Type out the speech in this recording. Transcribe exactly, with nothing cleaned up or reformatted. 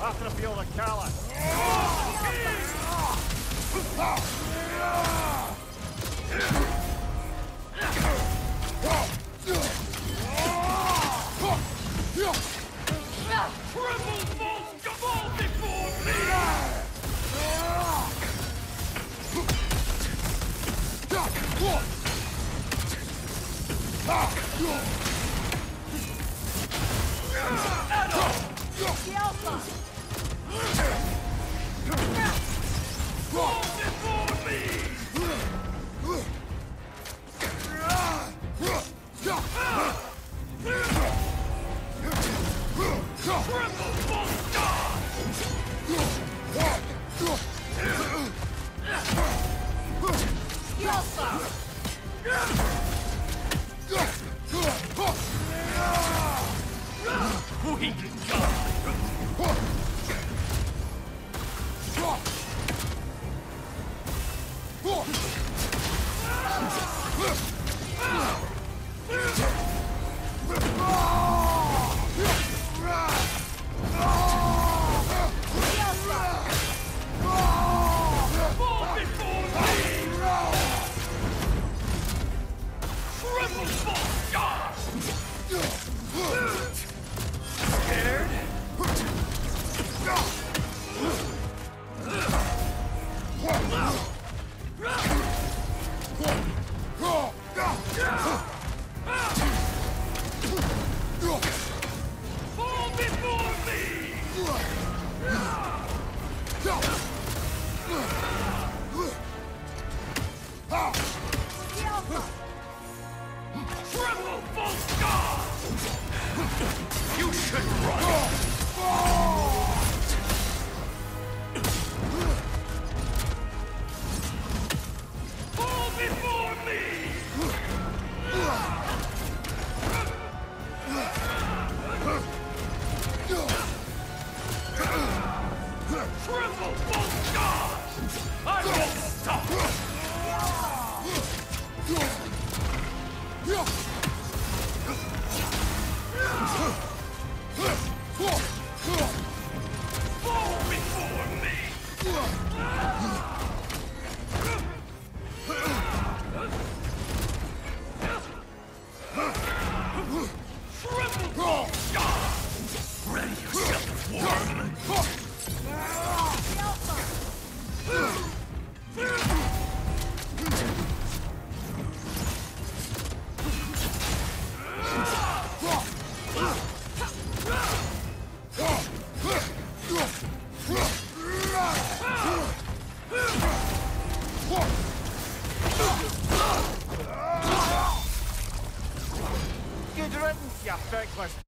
After the field of Cala. Tremble, false cabal before me! Fall before me! Tremble, false god! We can go! You should run! Fall before me! Tremble, false god! I won't stop! Fall before me! Tremble, false god! Ready yourself, worm! Good riddance, you feckless